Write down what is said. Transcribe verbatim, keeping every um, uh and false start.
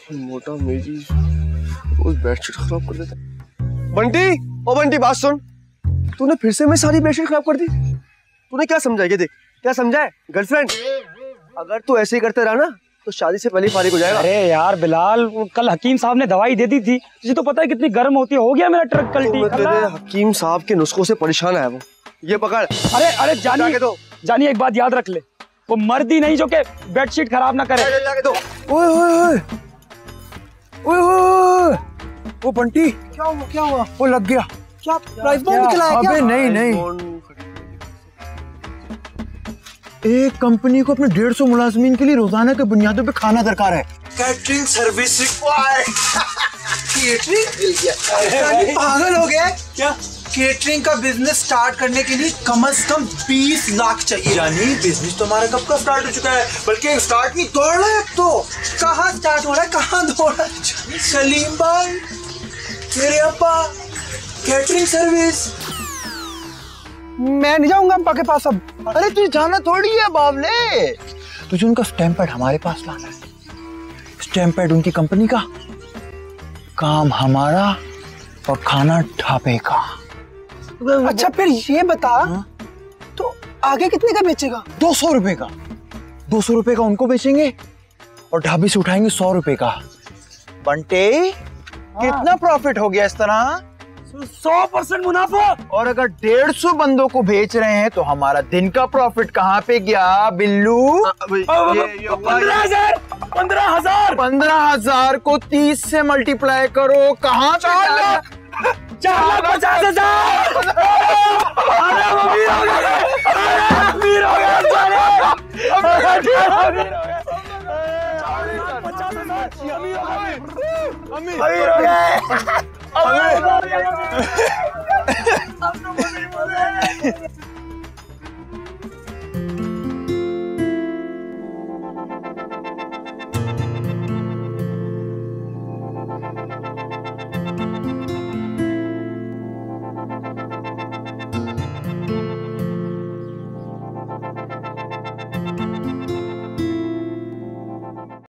मोटा मेरी रोज बेडशीट खराब कर देता। बंटी, ओ बंटी बात सुन, तूने फिर से मेरी सारी बेडशीट खराब कर दी। तूने क्या समझा? ये देख क्या समझा है, गर्लफ्रेंड। अगर तू ऐसे ही करते रहा ना तो शादी से पहले फारिग हो जाएगा। अरे यार बिलाल, कल हकीम साहब ने दवाई दे दी थी, तुझे तो पता है कितनी गर्म होती है। हो गया मेरा ट्रक कल्टी। तो तेरे हकीम साहब के नुस्खों से परेशान है वो। ये पकड़। अरे अरे जानी दो। जानी एक बात याद रख ले, वो मर्द ही नहीं जो के बेडशीट खराब ना करे। ओए ओए ओए ओए, वो बंटी क्या हुआ? क्या हुआ? वो लग गया। क्या प्राइस बॉम्ब निकला है क्या? अबे नहीं नहीं, एक कंपनी को अपने डेढ़ सौ मुलाजमीन के लिए रोजाना के बुनियादों पे खाना दरकार है। Catering service required. केटरिंग मिल गया। पागल हो गया क्या? केटरिंग का बिजनेस स्टार्ट करने के लिए कम से कम बीस लाख चाहिए। रानी बिजनेस तो हमारा कब का स्टार्ट हो चुका है, बल्कि स्टार्ट नहीं दौड़ रहा है अब तो। कहाँ स्टार्ट हो रहा है, कहाँ दौड़ रहा है? सलीम भाई, मेरे अब्बा, कैटरिंग सर्विस। मैं नहीं जाऊंगा अब्बा के पास अब। अरे तुझे जाना थोड़ी है बावले, तुझे उनका स्टैम्प पैड हमारे पास लाना है। स्टैम्प पैड उनकी कंपनी का, काम हमारा और खाना ढाबे का। अच्छा फिर ये बता, हा? तो आगे कितने का बेचेगा? दो सौ रुपए का। दो सौ रुपए का उनको बेचेंगे और ढाबे से उठाएंगे सौ रुपए का। बंटे, कितना प्रॉफिट हो गया इस तरह? सौ परसेंट मुनाफा। और अगर डेढ़ सौ बंदों को बेच रहे हैं तो हमारा दिन का प्रॉफिट कहाँ पे गया बिल्लू? पंद्रह हजार पंद्रह हजार पंद्रह हजार को तीस से मल्टीप्लाई करो, कहाँ चार लाख चार लाख पचास हजार। अरे वो वीर हो गया, अरे वीर हो गया, पचास हजार अमीर हो गए, अमीर हो गए।